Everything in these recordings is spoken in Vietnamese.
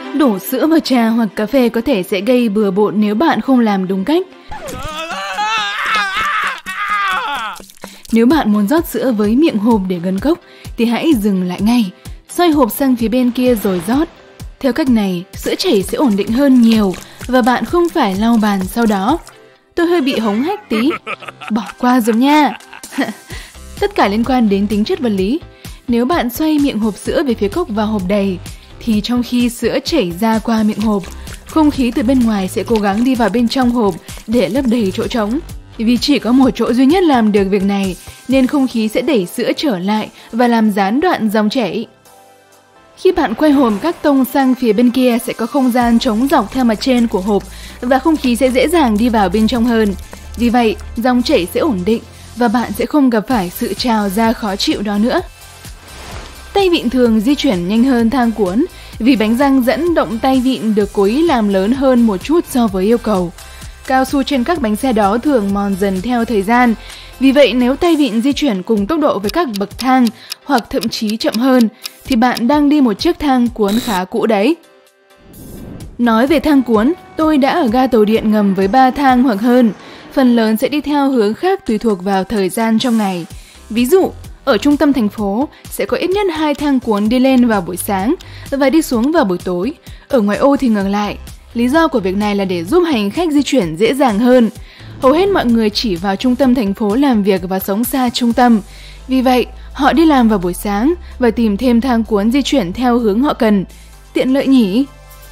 Đổ sữa vào trà hoặc cà phê có thể sẽ gây bừa bộn nếu bạn không làm đúng cách. Nếu bạn muốn rót sữa với miệng hộp để gần cốc thì hãy dừng lại ngay, xoay hộp sang phía bên kia rồi rót. Theo cách này, sữa chảy sẽ ổn định hơn nhiều và bạn không phải lau bàn sau đó. Tôi hơi bị hống hách tí, bỏ qua rồi nha. Tất cả liên quan đến tính chất vật lý. Nếu bạn xoay miệng hộp sữa về phía cốc và hộp đầy, thì trong khi sữa chảy ra qua miệng hộp, không khí từ bên ngoài sẽ cố gắng đi vào bên trong hộp để lấp đầy chỗ trống. Vì chỉ có một chỗ duy nhất làm được việc này, nên không khí sẽ đẩy sữa trở lại và làm gián đoạn dòng chảy. Khi bạn quay hộp các tông sang phía bên kia sẽ có không gian trống dọc theo mặt trên của hộp và không khí sẽ dễ dàng đi vào bên trong hơn. Vì vậy, dòng chảy sẽ ổn định và bạn sẽ không gặp phải sự trào ra khó chịu đó nữa. Tay vịn thường di chuyển nhanh hơn thang cuốn vì bánh răng dẫn động tay vịn được cố ý làm lớn hơn một chút so với yêu cầu. Cao su trên các bánh xe đó thường mòn dần theo thời gian. Vì vậy nếu tay vịn di chuyển cùng tốc độ với các bậc thang hoặc thậm chí chậm hơn thì bạn đang đi một chiếc thang cuốn khá cũ đấy. Nói về thang cuốn, tôi đã ở ga tàu điện ngầm với 3 thang hoặc hơn. Phần lớn sẽ đi theo hướng khác tùy thuộc vào thời gian trong ngày. Ví dụ, ở trung tâm thành phố sẽ có ít nhất 2 thang cuốn đi lên vào buổi sáng và đi xuống vào buổi tối. Ở ngoại ô thì ngược lại. Lý do của việc này là để giúp hành khách di chuyển dễ dàng hơn. Hầu hết mọi người chỉ vào trung tâm thành phố làm việc và sống xa trung tâm. Vì vậy, họ đi làm vào buổi sáng và tìm thêm thang cuốn di chuyển theo hướng họ cần. Tiện lợi nhỉ?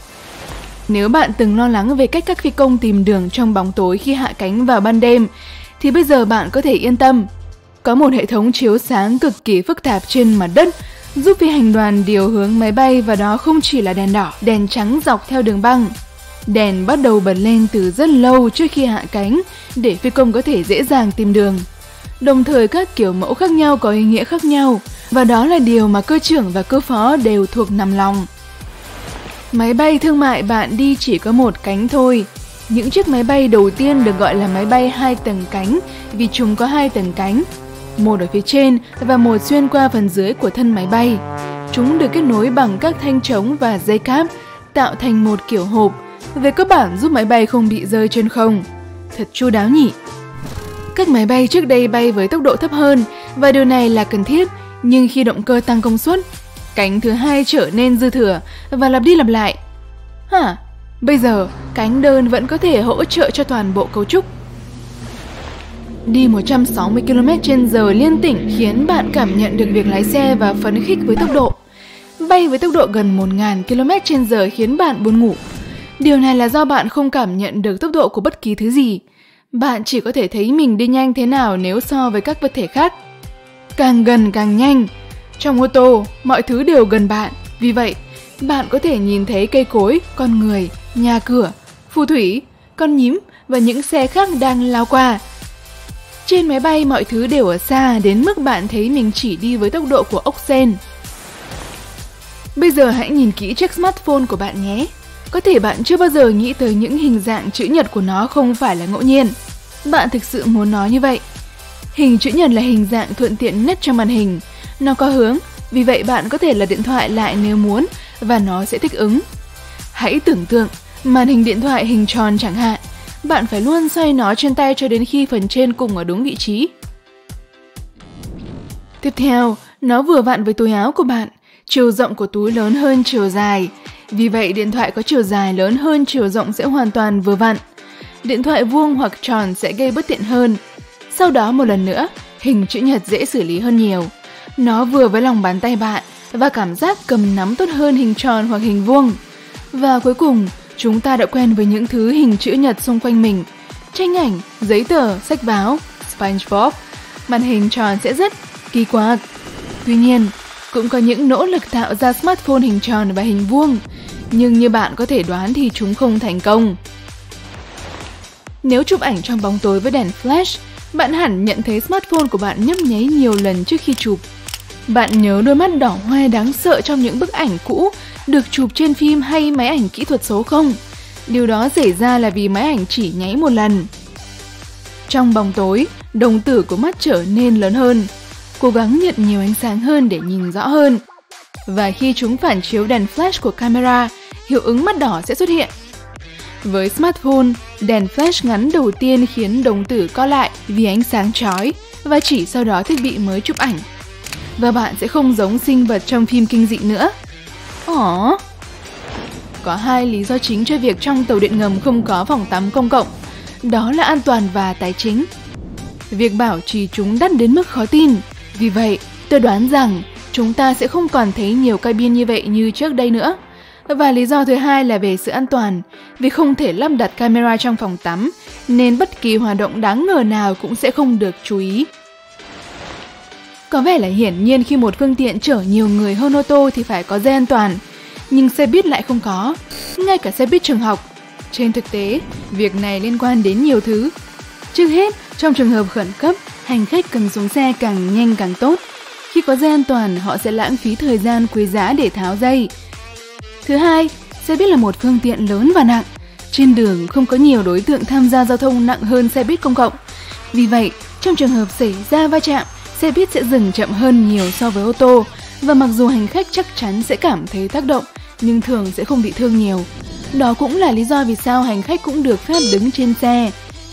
Nếu bạn từng lo lắng về cách các phi công tìm đường trong bóng tối khi hạ cánh vào ban đêm, thì bây giờ bạn có thể yên tâm. Có một hệ thống chiếu sáng cực kỳ phức tạp trên mặt đất giúp phi hành đoàn điều hướng máy bay, và đó không chỉ là đèn đỏ, đèn trắng dọc theo đường băng. Đèn bắt đầu bật lên từ rất lâu trước khi hạ cánh để phi công có thể dễ dàng tìm đường. Đồng thời các kiểu mẫu khác nhau có ý nghĩa khác nhau, và đó là điều mà cơ trưởng và cơ phó đều thuộc nằm lòng. Máy bay thương mại bạn đi chỉ có một cánh thôi. Những chiếc máy bay đầu tiên được gọi là máy bay 2 tầng cánh vì chúng có 2 tầng cánh, một ở phía trên và một xuyên qua phần dưới của thân máy bay. Chúng được kết nối bằng các thanh trống và dây cáp tạo thành một kiểu hộp, về cơ bản giúp máy bay không bị rơi trên không. Thật chu đáo nhỉ? Các máy bay trước đây bay với tốc độ thấp hơn và điều này là cần thiết, nhưng khi động cơ tăng công suất, cánh thứ hai trở nên dư thừa và lặp đi lặp lại. Bây giờ cánh đơn vẫn có thể hỗ trợ cho toàn bộ cấu trúc. Đi 160 km/h liên tỉnh khiến bạn cảm nhận được việc lái xe và phấn khích với tốc độ. Bay với tốc độ gần 1000 km/h khiến bạn buồn ngủ. Điều này là do bạn không cảm nhận được tốc độ của bất kỳ thứ gì. Bạn chỉ có thể thấy mình đi nhanh thế nào nếu so với các vật thể khác. Càng gần càng nhanh. Trong ô tô, mọi thứ đều gần bạn. Vì vậy, bạn có thể nhìn thấy cây cối, con người, nhà cửa, phù thủy, con nhím và những xe khác đang lao qua. Trên máy bay mọi thứ đều ở xa đến mức bạn thấy mình chỉ đi với tốc độ của ốc sên. Bây giờ hãy nhìn kỹ chiếc smartphone của bạn nhé. Có thể bạn chưa bao giờ nghĩ tới những hình dạng chữ nhật của nó không phải là ngẫu nhiên. Bạn thực sự muốn nói như vậy. Hình chữ nhật là hình dạng thuận tiện nhất cho màn hình. Nó có hướng, vì vậy bạn có thể lật điện thoại lại nếu muốn và nó sẽ thích ứng. Hãy tưởng tượng màn hình điện thoại hình tròn chẳng hạn. Bạn phải luôn xoay nó trên tay cho đến khi phần trên cùng ở đúng vị trí. Tiếp theo, nó vừa vặn với túi áo của bạn. Chiều rộng của túi lớn hơn chiều dài. Vì vậy, điện thoại có chiều dài lớn hơn chiều rộng sẽ hoàn toàn vừa vặn. Điện thoại vuông hoặc tròn sẽ gây bất tiện hơn. Sau đó một lần nữa, hình chữ nhật dễ xử lý hơn nhiều. Nó vừa với lòng bàn tay bạn và cảm giác cầm nắm tốt hơn hình tròn hoặc hình vuông. Và cuối cùng, chúng ta đã quen với những thứ hình chữ nhật xung quanh mình. Tranh ảnh, giấy tờ, sách báo, SpongeBob. Màn hình tròn sẽ rất kỳ quặc. Tuy nhiên, cũng có những nỗ lực tạo ra smartphone hình tròn và hình vuông. Nhưng như bạn có thể đoán thì chúng không thành công. Nếu chụp ảnh trong bóng tối với đèn flash, bạn hẳn nhận thấy smartphone của bạn nhấp nháy nhiều lần trước khi chụp. Bạn nhớ đôi mắt đỏ hoe đáng sợ trong những bức ảnh cũ được chụp trên phim hay máy ảnh kỹ thuật số không? Điều đó xảy ra là vì máy ảnh chỉ nháy một lần. Trong bóng tối, đồng tử của mắt trở nên lớn hơn, cố gắng nhận nhiều ánh sáng hơn để nhìn rõ hơn. Và khi chúng phản chiếu đèn flash của camera, hiệu ứng mắt đỏ sẽ xuất hiện. Với smartphone, đèn flash ngắn đầu tiên khiến đồng tử co lại vì ánh sáng chói và chỉ sau đó thiết bị mới chụp ảnh. Và bạn sẽ không giống sinh vật trong phim kinh dị nữa. Có hai lý do chính cho việc trong tàu điện ngầm không có phòng tắm công cộng. Đó là an toàn và tài chính. Việc bảo trì chúng đắt đến mức khó tin. Vì vậy, tôi đoán rằng chúng ta sẽ không còn thấy nhiều cabin như vậy như trước đây nữa. Và lý do thứ hai là về sự an toàn. Vì không thể lắp đặt camera trong phòng tắm, nên bất kỳ hoạt động đáng ngờ nào cũng sẽ không được chú ý. Có vẻ là hiển nhiên khi một phương tiện chở nhiều người hơn ô tô thì phải có dây an toàn. Nhưng xe buýt lại không có, ngay cả xe buýt trường học. Trên thực tế, việc này liên quan đến nhiều thứ. Trước hết, trong trường hợp khẩn cấp, hành khách cần xuống xe càng nhanh càng tốt. Khi có dây an toàn, họ sẽ lãng phí thời gian quý giá để tháo dây. Thứ hai, xe buýt là một phương tiện lớn và nặng. Trên đường không có nhiều đối tượng tham gia giao thông nặng hơn xe buýt công cộng. Vì vậy, trong trường hợp xảy ra va chạm, xe buýt sẽ dừng chậm hơn nhiều so với ô tô. Và mặc dù hành khách chắc chắn sẽ cảm thấy tác động, nhưng thường sẽ không bị thương nhiều. Đó cũng là lý do vì sao hành khách cũng được phép đứng trên xe.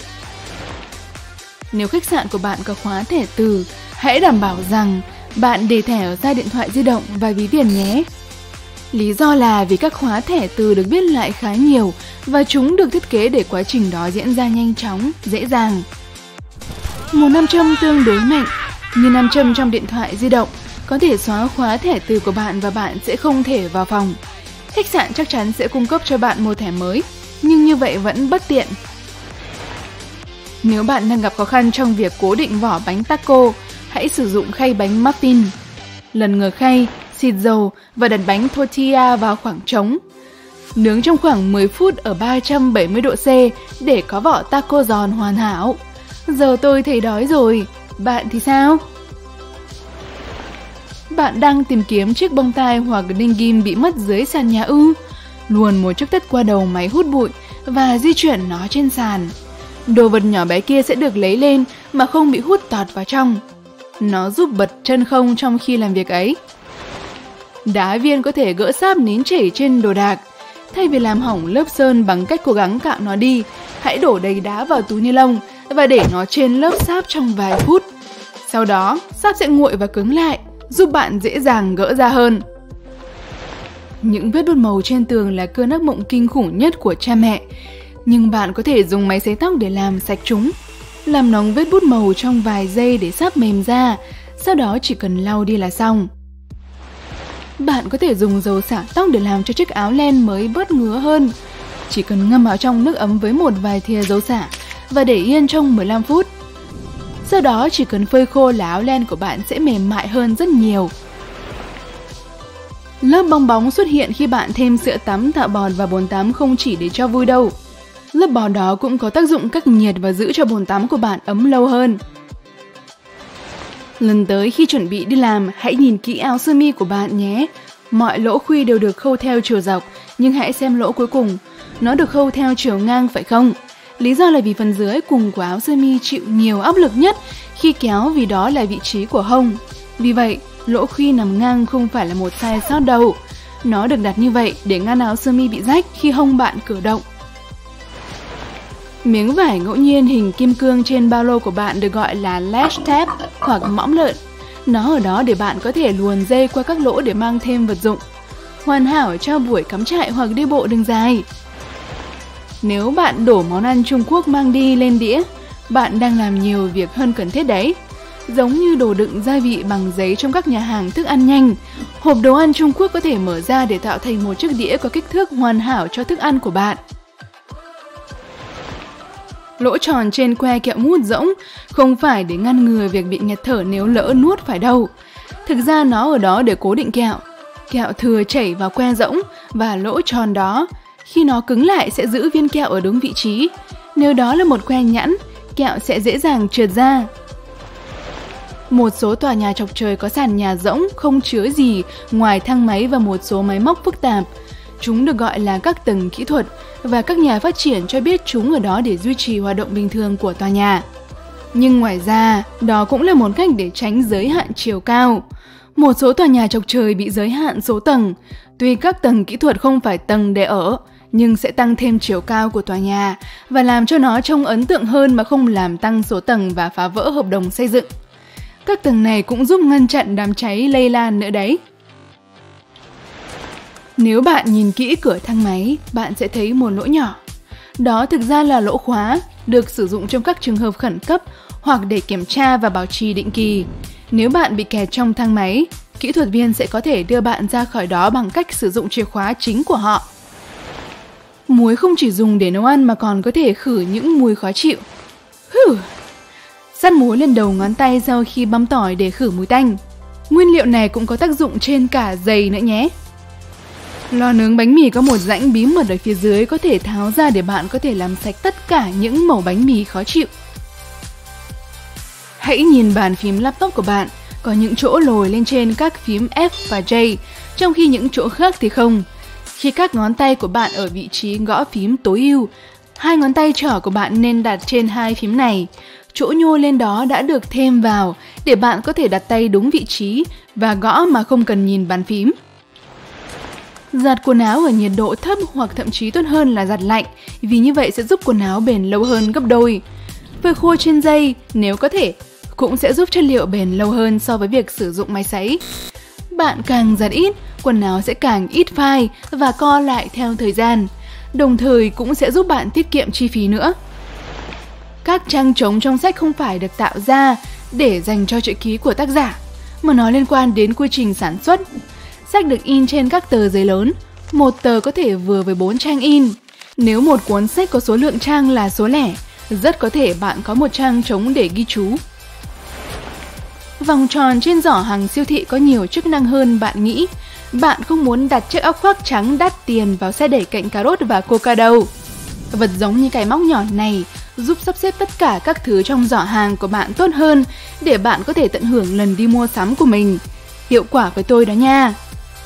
Nếu khách sạn của bạn có khóa thẻ từ, hãy đảm bảo rằng bạn để thẻ ở xa điện thoại di động và ví tiền nhé. Lý do là vì các khóa thẻ từ được viết lại khá nhiều và chúng được thiết kế để quá trình đó diễn ra nhanh chóng, dễ dàng. Một nam châm tương đối mạnh, như nam châm trong điện thoại di động, có thể xóa khóa thẻ từ của bạn và bạn sẽ không thể vào phòng. Khách sạn chắc chắn sẽ cung cấp cho bạn một thẻ mới, nhưng như vậy vẫn bất tiện. Nếu bạn đang gặp khó khăn trong việc cố định vỏ bánh taco, hãy sử dụng khay bánh muffin. Lần ngừa khay, xịt dầu và đặt bánh tortilla vào khoảng trống. Nướng trong khoảng 10 phút ở 370 độ C để có vỏ taco giòn hoàn hảo. Giờ tôi thấy đói rồi, bạn thì sao? Bạn đang tìm kiếm chiếc bông tai hoặc đinh ghim bị mất dưới sàn nhà ư? Luồn một chiếc tất qua đầu máy hút bụi và di chuyển nó trên sàn. Đồ vật nhỏ bé kia sẽ được lấy lên mà không bị hút tọt vào trong. Nó giúp bật chân không trong khi làm việc ấy. Đá viên có thể gỡ sáp nín chảy trên đồ đạc. Thay vì làm hỏng lớp sơn bằng cách cố gắng cạo nó đi, hãy đổ đầy đá vào túi ni lông và để nó trên lớp sáp trong vài phút. Sau đó, sáp sẽ nguội và cứng lại, giúp bạn dễ dàng gỡ ra hơn. Những vết bút màu trên tường là cơn ác mộng kinh khủng nhất của cha mẹ. Nhưng bạn có thể dùng máy sấy tóc để làm sạch chúng. Làm nóng vết bút màu trong vài giây để sáp mềm ra, sau đó chỉ cần lau đi là xong. Bạn có thể dùng dầu xả tóc để làm cho chiếc áo len mới bớt ngứa hơn. Chỉ cần ngâm áo trong nước ấm với một vài thìa dầu xả và để yên trong 15 phút. Sau đó chỉ cần phơi khô là áo len của bạn sẽ mềm mại hơn rất nhiều. Lớp bong bóng xuất hiện khi bạn thêm sữa tắm tạo bọt vào bồn tắm không chỉ để cho vui đâu. Lớp bọt đó cũng có tác dụng cách nhiệt và giữ cho bồn tắm của bạn ấm lâu hơn. Lần tới khi chuẩn bị đi làm, hãy nhìn kỹ áo sơ mi của bạn nhé. Mọi lỗ khuy đều được khâu theo chiều dọc, nhưng hãy xem lỗ cuối cùng. Nó được khâu theo chiều ngang phải không? Lý do là vì phần dưới cùng của áo sơ mi chịu nhiều áp lực nhất khi kéo vì đó là vị trí của hông. Vì vậy, lỗ khuy nằm ngang không phải là một sai sót đâu. Nó được đặt như vậy để ngăn áo sơ mi bị rách khi hông bạn cử động. Miếng vải ngẫu nhiên hình kim cương trên ba lô của bạn được gọi là lash tab hoặc mõm lợn. Nó ở đó để bạn có thể luồn dây qua các lỗ để mang thêm vật dụng. Hoàn hảo cho buổi cắm trại hoặc đi bộ đường dài. Nếu bạn đổ món ăn Trung Quốc mang đi lên đĩa, bạn đang làm nhiều việc hơn cần thiết đấy. Giống như đồ đựng gia vị bằng giấy trong các nhà hàng thức ăn nhanh, hộp đồ ăn Trung Quốc có thể mở ra để tạo thành một chiếc đĩa có kích thước hoàn hảo cho thức ăn của bạn. Lỗ tròn trên que kẹo mút rỗng không phải để ngăn ngừa việc bị nghẹt thở nếu lỡ nuốt phải đâu. Thực ra nó ở đó để cố định kẹo. Kẹo thừa chảy vào que rỗng và lỗ tròn đó. Khi nó cứng lại sẽ giữ viên kẹo ở đúng vị trí. Nếu đó là một que nhẵn, kẹo sẽ dễ dàng trượt ra. Một số tòa nhà chọc trời có sàn nhà rỗng không chứa gì ngoài thang máy và một số máy móc phức tạp. Chúng được gọi là các tầng kỹ thuật và các nhà phát triển cho biết chúng ở đó để duy trì hoạt động bình thường của tòa nhà. Nhưng ngoài ra, đó cũng là một cách để tránh giới hạn chiều cao. Một số tòa nhà chọc trời bị giới hạn số tầng. Tuy các tầng kỹ thuật không phải tầng để ở, nhưng sẽ tăng thêm chiều cao của tòa nhà và làm cho nó trông ấn tượng hơn mà không làm tăng số tầng và phá vỡ hợp đồng xây dựng. Các tầng này cũng giúp ngăn chặn đám cháy lây lan nữa đấy. Nếu bạn nhìn kỹ cửa thang máy, bạn sẽ thấy một lỗ nhỏ. Đó thực ra là lỗ khóa, được sử dụng trong các trường hợp khẩn cấp hoặc để kiểm tra và bảo trì định kỳ. Nếu bạn bị kẹt trong thang máy, kỹ thuật viên sẽ có thể đưa bạn ra khỏi đó bằng cách sử dụng chìa khóa chính của họ. Muối không chỉ dùng để nấu ăn mà còn có thể khử những mùi khó chịu. Dắt muối lên đầu ngón tay sau khi băm tỏi để khử mùi tanh. Nguyên liệu này cũng có tác dụng trên cả giày nữa nhé. Lò nướng bánh mì có một rãnh bí mật ở phía dưới có thể tháo ra để bạn có thể làm sạch tất cả những mẩu bánh mì khó chịu. Hãy nhìn bàn phím laptop của bạn, có những chỗ lồi lên trên các phím F và J, trong khi những chỗ khác thì không. Khi các ngón tay của bạn ở vị trí gõ phím tối ưu, hai ngón tay trỏ của bạn nên đặt trên hai phím này. Chỗ nhô lên đó đã được thêm vào để bạn có thể đặt tay đúng vị trí và gõ mà không cần nhìn bàn phím. Giặt quần áo ở nhiệt độ thấp hoặc thậm chí tốt hơn là giặt lạnh, vì như vậy sẽ giúp quần áo bền lâu hơn gấp đôi. Phơi khô trên dây, nếu có thể, cũng sẽ giúp chất liệu bền lâu hơn so với việc sử dụng máy sấy. Bạn càng giặt ít, quần áo sẽ càng ít phai và co lại theo thời gian, đồng thời cũng sẽ giúp bạn tiết kiệm chi phí nữa. Các trang trống trong sách không phải được tạo ra để dành cho chữ ký của tác giả, mà nó liên quan đến quy trình sản xuất. Sách được in trên các tờ giấy lớn, một tờ có thể vừa với 4 trang in. Nếu một cuốn sách có số lượng trang là số lẻ, rất có thể bạn có một trang trống để ghi chú. Vòng tròn trên giỏ hàng siêu thị có nhiều chức năng hơn bạn nghĩ. Bạn không muốn đặt chiếc áo khoác trắng đắt tiền vào xe đẩy cạnh cà rốt và coca đâu. Vật giống như cái móc nhỏ này giúp sắp xếp tất cả các thứ trong giỏ hàng của bạn tốt hơn để bạn có thể tận hưởng lần đi mua sắm của mình. Hiệu quả với tôi đó nha.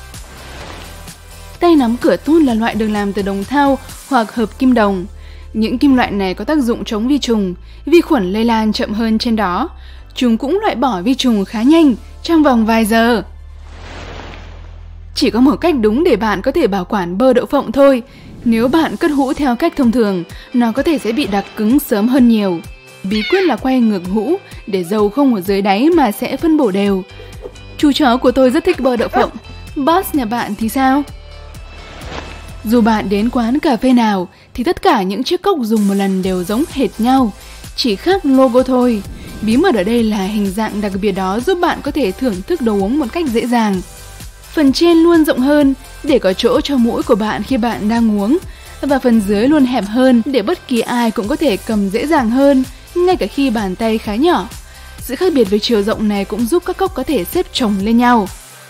Tay nắm cửa tút là loại được làm từ đồng thau hoặc hợp kim đồng. Những kim loại này có tác dụng chống vi trùng, vi khuẩn lây lan chậm hơn trên đó. Chúng cũng loại bỏ vi trùng khá nhanh, trong vòng vài giờ. Chỉ có một cách đúng để bạn có thể bảo quản bơ đậu phộng thôi. Nếu bạn cất hũ theo cách thông thường, nó có thể sẽ bị đặc cứng sớm hơn nhiều. Bí quyết là quay ngược hũ để dầu không ở dưới đáy mà sẽ phân bổ đều. Chú chó của tôi rất thích bơ đậu phộng. Boss nhà bạn thì sao? Dù bạn đến quán cà phê nào thì tất cả những chiếc cốc dùng một lần đều giống hệt nhau, chỉ khác logo thôi. Bí mật ở đây là hình dạng đặc biệt đó giúp bạn có thể thưởng thức đồ uống một cách dễ dàng. Phần trên luôn rộng hơn để có chỗ cho mũi của bạn khi bạn đang uống, và phần dưới luôn hẹp hơn để bất kỳ ai cũng có thể cầm dễ dàng hơn, ngay cả khi bàn tay khá nhỏ. Sự khác biệt về chiều rộng này cũng giúp các cốc có thể xếp chồng lên nhau.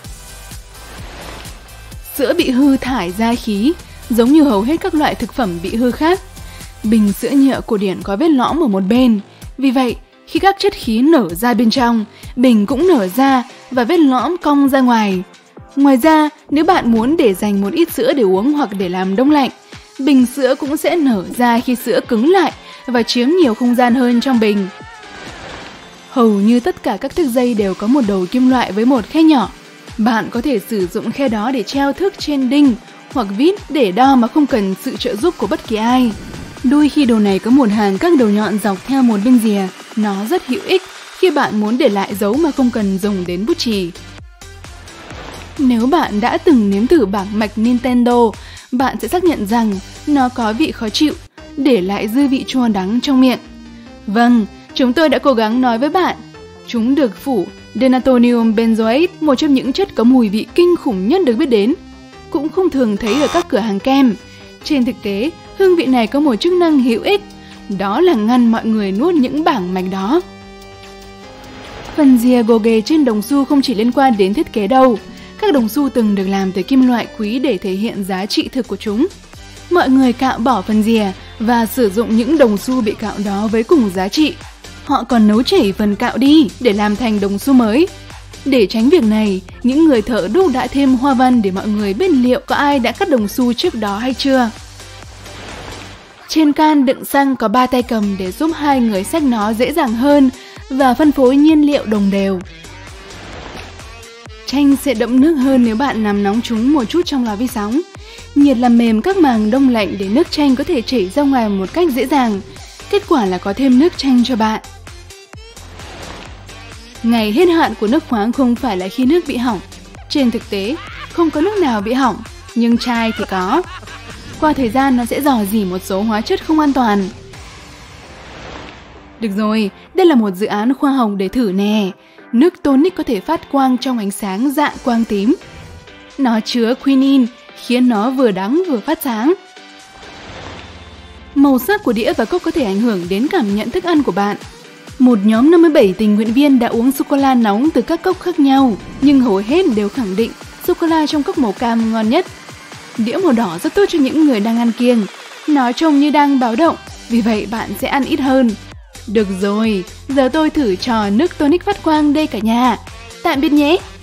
Sữa bị hư thải ra khí, giống như hầu hết các loại thực phẩm bị hư khác. Bình sữa nhựa cổ điển có vết lõm ở một bên, vì vậy khi các chất khí nở ra bên trong, bình cũng nở ra và vết lõm cong ra ngoài. Ngoài ra, nếu bạn muốn để dành một ít sữa để uống hoặc để làm đông lạnh, bình sữa cũng sẽ nở ra khi sữa cứng lại và chiếm nhiều không gian hơn trong bình. Hầu như tất cả các thước dây đều có một đầu kim loại với một khe nhỏ. Bạn có thể sử dụng khe đó để treo thước trên đinh hoặc vít để đo mà không cần sự trợ giúp của bất kỳ ai. Đôi khi đồ này có một hàng các đầu nhọn dọc theo một bên rìa. Nó rất hữu ích khi bạn muốn để lại dấu mà không cần dùng đến bút chì. Nếu bạn đã từng nếm thử bảng mạch Nintendo, bạn sẽ xác nhận rằng nó có vị khó chịu, để lại dư vị chua đắng trong miệng. Vâng, chúng tôi đã cố gắng nói với bạn. Chúng được phủ denatonium benzoate, một trong những chất có mùi vị kinh khủng nhất được biết đến. Cũng không thường thấy ở các cửa hàng kem. Trên thực tế, hương vị này có một chức năng hữu ích, đó là ngăn mọi người nuốt những bảng mạch đó. Phần rìa gồ ghề trên đồng xu không chỉ liên quan đến thiết kế đâu. Các đồng xu từng được làm từ kim loại quý để thể hiện giá trị thực của chúng. Mọi người cạo bỏ phần rìa và sử dụng những đồng xu bị cạo đó với cùng giá trị. Họ còn nấu chảy phần cạo đi để làm thành đồng xu mới. Để tránh việc này, những người thợ đúc đã thêm hoa văn để mọi người biết liệu có ai đã cắt đồng xu trước đó hay chưa. Trên can đựng xăng có 3 tay cầm để giúp hai người xách nó dễ dàng hơn và phân phối nhiên liệu đồng đều. chanh sẽ đậm nước hơn nếu bạn làm nóng chúng một chút trong lò vi sóng. Nhiệt làm mềm các màng đông lạnh để nước chanh có thể chảy ra ngoài một cách dễ dàng. Kết quả là có thêm nước chanh cho bạn. Ngày hết hạn của nước khoáng không phải là khi nước bị hỏng. Trên thực tế, không có nước nào bị hỏng, nhưng chai thì có. Qua thời gian nó sẽ rò rỉ một số hóa chất không an toàn. Được rồi, đây là một dự án khoa học để thử nè. Nước tonic có thể phát quang trong ánh sáng dạng quang tím. Nó chứa quinine, khiến nó vừa đắng vừa phát sáng. Màu sắc của đĩa và cốc có thể ảnh hưởng đến cảm nhận thức ăn của bạn. Một nhóm 57 tình nguyện viên đã uống sô-cô-la nóng từ các cốc khác nhau, nhưng hầu hết đều khẳng định sô-cô-la trong cốc màu cam ngon nhất. Đĩa màu đỏ rất tốt cho những người đang ăn kiêng. Nó trông như đang báo động, vì vậy bạn sẽ ăn ít hơn. Được rồi, giờ tôi thử trò nước tonic phát quang đây cả nhà. Tạm biệt nhé!